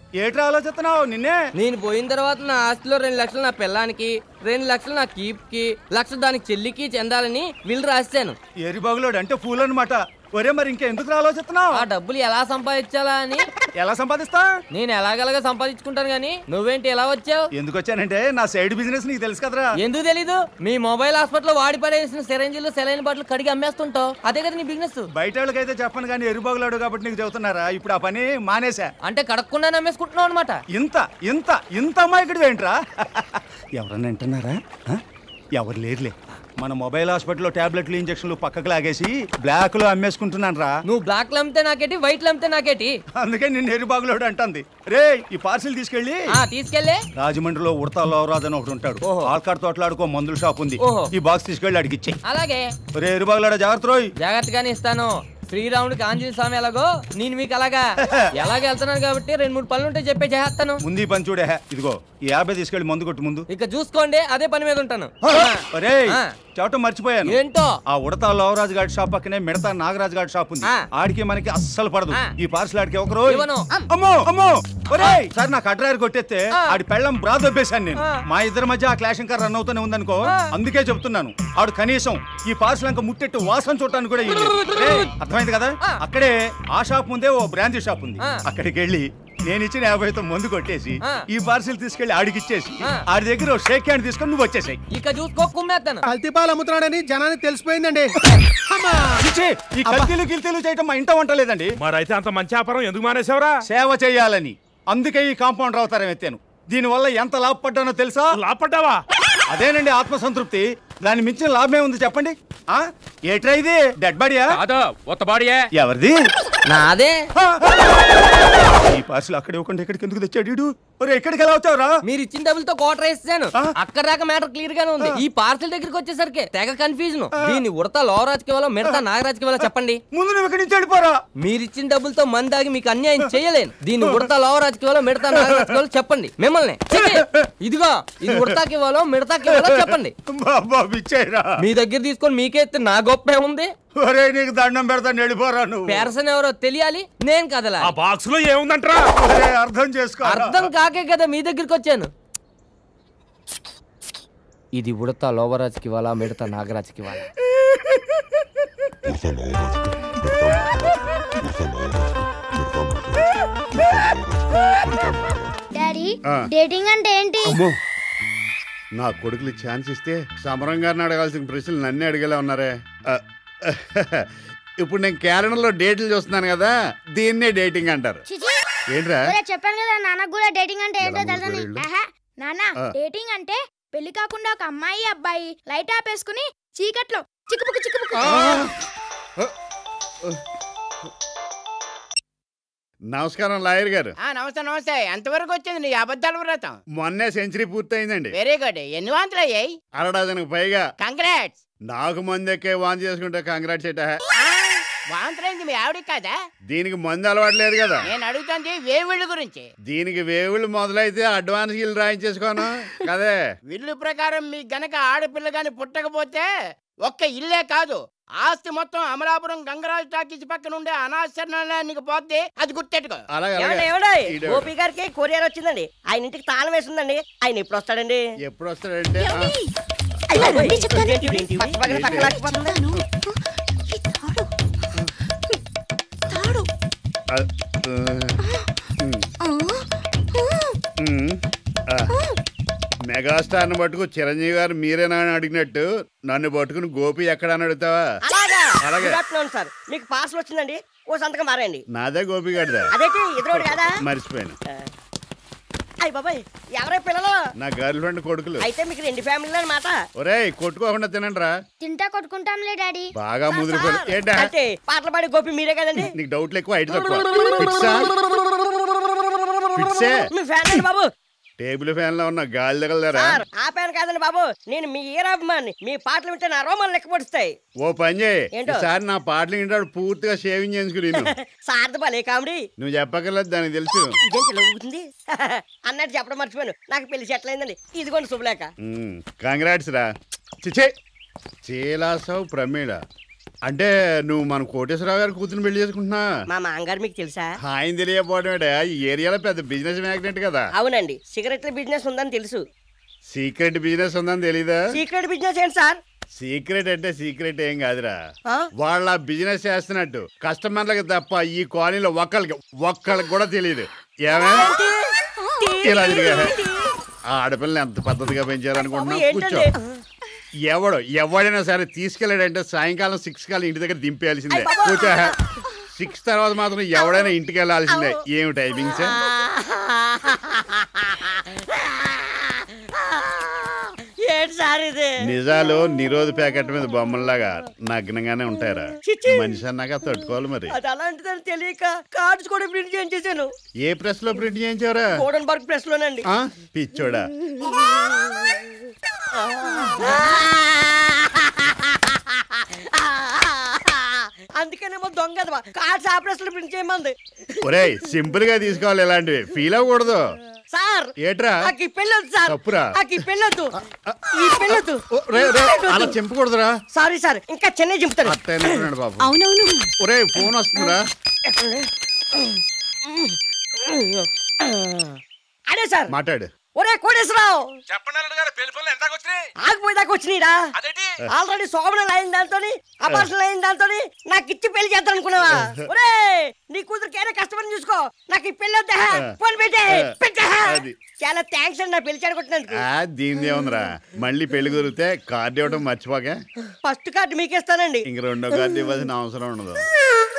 ఏట్రా ఆలోచిస్తున్నావు? నిన్నే. నేను పోయిన తర్వాత నా ఆస్తిలో 2 లక్షలు నా పిల్లానికి, 2 లక్షలు నా కీప్కి, 1 లక్ష దానికి చెల్లికి చెందాలని వీళ్ళు రాశాను. ఎరిబాగులోడు అంటే ఫూల్ అనమాట. ఒరే మరి ఇంకెందుకు ఆలోచిస్తున్నావు? ఆ డబ్బులు ఎలా సంపాదించాలా అని. ఎలా సంపాదిస్తా? నేను ఎలాగలగా సంపాదించుకుంటాను గానీ నువ్వేంటి ఎలా వచ్చావు? ఎందుకు వచ్చానంటే నా సైడ్ బిజినెస్ నీకు తెలుసు కదరా. ఎందుకు తెలీదు? మీ మొబైల్ హాస్పిటల్ వాడి పడేసిన సిరంజీలు సెలైన్ బాటిల్ కడిగి అమ్మేస్తుంటావు, అదే కదా నీ బిజినెస్. బయట వాళ్ళకైతే చెప్పను కానీ ఎరుబాగులాడు కాబట్టి నీకు చెబుతున్నారా. ఇప్పుడు ఆ పని మానేసా. అంటే కడగకుండా అమ్మేసుకుంటున్నావు అనమాట. ఇంత అమ్మాయికుడు ఏంట్రా? ఎవరన్నా వింటున్నారా? ఎవరు లేరులే. మన మొబైల్ హాస్పిటల్లో టాబ్లెట్లు ఇంజక్షన్లు పక్కకు లాగేసి బ్లాక్ లో అమ్మేసుకుంటున్నాను రా. నువ్వు బ్లాక్ లో అమ్మితే నాకేటి, వైట్ లో అమ్మితే నాకేటి. అందుకే నిన్ను ఎరుబాగులోడు అంటుంది. రే ఈ పార్సిల్ తీసుకెళ్ళి రాజమండ్రిలో ఉడతా లోవరాజు అని ఒకటి ఉంటాడు. ఆల్కాడ్ తోటలాడుకో మందుల షాప్ ఉంది. ఈ బాక్స్ తీసుకెళ్ళి అడిగిచ్చే. అలాగే. రే ఎరుబాగులాడ జాగ్రత్త రోయ్. జాగ్రత్తగానే ఇస్తాను. శ్రీరాముడికి ఆంజనేయ స్వామి ఎలాగో నేను మీకు అలాగా వెళ్తున్నాను కాబట్టి 2-3 పనులు ఉంటే చెప్పే చేస్తాను. ముందు పని చూడే. ఇదిగో ఈ 50 తీసుకెళ్ళి మందు కొట్టు ముందు. ఇక చూసుకోండి, అదే పని మీద ఉంటాను. చెప్పటం మర్చిపోయాను. ఏంటో? ఆ ఉడతా లోవరాజు గారి షాప్ పక్కనే మిడతా నాగరాజు గారి షాప్ ఉంది. ఆడికి మనకి అస్సలు పడదు. ఈ పార్సల్ ఆడికి ఒకరు. అమ్మో అమ్మో సార్ నాకు అడ్రాయర్ కొట్టేస్తే ఆడి పెళ్ళం బ్రా దొబ్బేశాను నేను. మా ఇద్దరి మధ్య ఆ క్లాష్ ఇంకా రన్ అవుతూనే ఉందనుకో. అందుకే చెప్తున్నాను ఆడు కనీసం ఈ పార్సల్ ఇంకా ముట్టెట్టు వాసన చూడటానికి కూడా అర్థమైంది కదా. అక్కడే ఆ షాప్ ముందే ఓ బ్రాంచ్ షాప్ ఉంది. అక్కడికి వెళ్ళి నేను ఇచ్చిన 50తో మందు కొట్టేసి ఈ పార్సిల్ తీసుకెళ్లి ఆడికి ఇచ్చేసి ఆడి దగ్గర షేక్ హ్యాండ్ తీసుకొని నువ్వు వచ్చేసాయి. ఇక చూసుకో కుమ్మేస్తాను. కల్తీపాలు అమ్ముతున్నాడని జనానికి తెలిసిపోయిందండి. ఈ కల్తీలు గిల్తీలు చేయటం మా ఇంట వంటలేదండి. మరైతే అంత మంచి వ్యాపారం ఎందుకు మానేసావురా? సేవ చేయాలని. అందుకే ఈ కాంపౌండర్ అవతారం ఎత్తాను. దీనివల్ల ఎంత లాభపడ్డానో తెలుసా? లాభపడ్డావా? అదేనండి ఆత్మసంతృప్తి. దాని మించిన లాభమే ఉంది చెప్పండి. ఏట్రా ఇది? డెడ్ బాడీయా? ఎవరిది? నాదే. ఈ పార్సల్ అక్కడ ఇవ్వకుండా ఇక్కడికి ఎందుకు తెచ్చాడు? ఎక్కడికి ఎలా వచ్చావురా? మీరు ఇచ్చిన డబ్బులతో కోటర్ వేసాను. అక్కడ దాకా మ్యాటర్ క్లియర్ గానే ఉంది. ఈ పార్సల్ దగ్గరికి వచ్చేసరికి తెగ కన్ఫ్యూజన్. దీన్ని ఉడతా లోవరాజుకి ఇవ్వాలో మిడతా నాగరాజుకి ఇవ్వాలో చెప్పండి. ముందు నువ్వు ఇక్కడి నుంచి వెళ్ళిపోరా. మీరు ఇచ్చిన డబ్బులతో మంది దాగి మీకు అన్యాయం చేయలేను. దీన్ని ఉడతా లోవరాజుకి ఇవ్వాలో మిడతా నాగరాజుకి ఇవ్వాలో చెప్పండి. మిమ్మల్ని ఇదిగో ఇది ఉడతాకి ఇవ్వాలో మిడతాకి ఇవ్వాలో చెప్పండి. మీ దగ్గర తీసుకొని మీకే నా గొప్ప ఉంది. నీకు దండం పెడతాను, వెళ్ళిపోరా. నువ్వు పేర్సన్ ఎవరో తెలియాలి, నేను కదలా. ఆ బాక్స్ లో ఏముందంటరా? అర్థం చేసుకో. అర్థం కాకే కదా మీ దగ్గరికి వచ్చాను. ఇది ఉడతా లోవరాజుకి ఇవ్వాలా మిడతా నాగరాజుకి ఇవ్వాలా? డాడీ డేటింగ్ అంటే ఏంటి? నా కొడుకులు ఛాన్స్ ఇస్తే సమరం గారిని అడగాల్సిన ప్రశ్నలు నన్నే అడిగేలా ఉన్నారే. ఇప్పుడు నేను క్యాలెండర్లో డేట్లు చూస్తున్నాను కదా, దీన్నే డేటింగ్ అంటారు. ఏంట్రా చెప్పాను కదా నాన్నకు కూడా డేటింగ్ అంటే ఏంటో తెలుసని. నాన్న డేటింగ్ అంటే పెళ్లి కాకుండా ఒక అమ్మాయి అబ్బాయి లైట్ ఆపేసుకుని చీకట్లో చిక్కుపుకు చిక్కుపుకు. నమస్కారం లాయర్ గారు. నమస్తే నమస్తే. ఎంతవరకు వచ్చింది నీ అబద్ధాల వ్రతం? మొన్నే సెంచరీ పూర్తయిందండి. Very good. ఎన్ని వాంతులు అయ్యాయి? 1/2 పైగా. కంగ్రాట్స్. నాకు మందు ఎక్కే వాంతి చేసుకుంటే కంగ్రాట్స్ ఏటా? వాంతులైంది మీ ఆవిడ కాదా? దీనికి మందు అలవాట్లేదు కదా. నేను అడుగుతుంది వేవిళ్ళు గురించి. దీనికి వేవిళ్ళు మొదలైతే అడ్వాన్స్ ఇల్లు రాయించేసుకోను కదే. విల్లు ప్రకారం మీ గనక ఆడపిల్ల గాని పుట్టకపోతే ఒక్క ఇల్లే కాదు, ఆస్తి మొత్తం అమలాపురం గంగరాజు టాకీస్ పక్కన ఉండే అనాశరణానికి పోతే అది గుర్తెట్టుకో. గోపి గారికి కొరియర్ వచ్చిందండి. ఆయన ఇంటికి తాళం వేసిందండి. ఆయన ఎప్పుడు వస్తాడండి? ఎప్పుడు వస్తాడంటే మెగాస్టార్ పట్టుకు చిరంజీవి గారు మీరేనా అని అడిగినట్టు నన్ను పట్టుకుని గోపి ఎక్కడ అని అడుగుతావా? సార్ మీకు పార్సల్ వచ్చిందండి, ఓ సంతకం మారండి. నాదే గోపి గారిదా? అదేంటి ఎదురు కదా? మర్చిపోయాను. అయ్య బాబాయ్, ఎవరే పిల్లలు? నా గర్ల్ ఫ్రెండ్ కొడుకులు. అయితే మీకు 2 ఫ్యామిలీలు అన్నమాట. ఒరేయ్ కొట్టుకోకుండా తినండి రా. తింటా కొట్టుకుంటాంలే డాడీ. బాగా ముదిరిపోయి అంటే పాటలు పాడే గోపి మీరే కదండి? నీకు డౌట్లు ఎక్కువ, ఐడి తక్కువ. నువ్వు ఫ్యాన్ బాబు. టేబుల్ ఫ్యాన్ లో ఉన్న గాలి తగలరా? ఆ ఫ్యాన్ కాదండి బాబు, నేను మీ ఈరాభిమాని. మీ పాటలు వింటే నా రోమాలు లెక్క పడుస్తాయి. ఓ పని చేయి, ఈసారి నా పాటలు వింటాడు పూర్తిగా షేవింగ్ చేసుకుని. సార్థ భలే కామెడీ. నువ్వు చెప్పగలదు, దానికి తెలుసు. అన్నట్టు చెప్పడం మర్చిపోయాను, నాకు పెళ్లి సెటిల్ అయిందండి. ఇదిగోండి శుభలేఖ. కంగ్రాట్స్ రా. చిచే చీలాసవ్ ప్రమీళ అంటే నువ్వు మన కోటేశ్వరరావు గారు కూతురు పెళ్లి చేసుకుంటున్నా? మా మామగారు మీకు తెలుసా? ఆయన తెలియకపోవడం ఈ ఏరియాలో పెద్ద బిజినెస్ మ్యాగ్నెట్ కదా. అవునండి, సిగరెట్ల బిజినెస్ ఉందని తెలుసు. సీక్రెట్ బిజినెస్ ఉందని తెలీదా? సీక్రెట్ బిజినెస్ ఏంటి సార్? సీక్రెట్ అంటే సీక్రెట్ ఏం కాదురా, వాళ్ళ బిజినెస్ చేస్తున్నట్టు కస్టమర్లకి తప్ప ఈ కాలనీలో ఒక్కళ్ళకి కూడా తెలియదు. ఏమే ఇలా ఆడపిల్లని ఎంత పద్ధతిగా పెంచారనుకుంటున్నావు? కూర్చో. ఎవడైనా సరే తీసుకెళ్ళాడంటే సాయంకాలం 6 కల్లా ఇంటి దగ్గర దింపేయాల్సిందే. కూర్చో. 6 తర్వాత మాత్రం ఎవడైనా ఇంటికి వెళ్ళాల్సిందే. ఏమి టైమింగ్స్? నిజాలు నిరోధ ప్యాకెట్ మీద బొమ్మల్లాగా నగ్నంగానే ఉంటాయరా. మనిషి అన్నాక తట్టుకోవాలి. మరి అలాంటిదని తెలియక కార్డ్స్ కూడా ప్రింట్ చేయించేసాను. ఏ ప్రెస్ లో ప్రింట్ చేయించారా? కోడన్బర్గ్ ప్రెస్ లోనండి. పిచ్చోడా. అందుకనేమో దొంగ కార్డ్స్ ఆ ప్రెస్ లో ప్రింట్ చేయమంది. ఒరేయ్ సింపుల్ గా తీసుకోవాలి, ఇలాంటివి ఫీల్ అవ్వకూడదు. సార్ ఏట్రా నాకు ఈ పెళ్ళొద్దు సార్. తప్పురా. నాకు ఈ పెళ్ళొద్దు, ఈ పెళ్ళొద్దు. అలా చెంపకూడదురా. సారీ సార్, ఇంకా చెన్నై చింపుతాడు. అట్టన్నాడు బాబు. అవునవును. ఒరేయ్ ఫోన్ వస్తుందిరా. అదే సార్ మాట్లాడు. ఒరే కోటేశ్వరరావు, చెప్పండి గారు, పెళ్లి పనులు ఎంత వచ్చినాయి? ఆగిపోయేదాకా వచ్చినాయిరా. ఆల్రెడీ శోభనలు అయిన దాంతో అపార్షణలు అయిన దాంతో నాకు ఇచ్చి పెళ్లి చేద్దాం అనుకున్నావా? ఒరే నీ కూతురికైనా కష్టపడి చూసుకో, నాకు ఈ పెళ్లి వద్దా? ఫోన్ పెట్టే. చాలా థ్యాంక్స్ అండి నా పెళ్లి చెడగొట్టినందుకు. దీని ఏముందిరా, మళ్ళీ పెళ్లి కుదిరితే కార్డు ఇవ్వడం మర్చిపోక. First card మీకేస్తానండి. ఇంక రెండో కార్డు ఇవ్వాల్సిన అవసరం ఉండదు.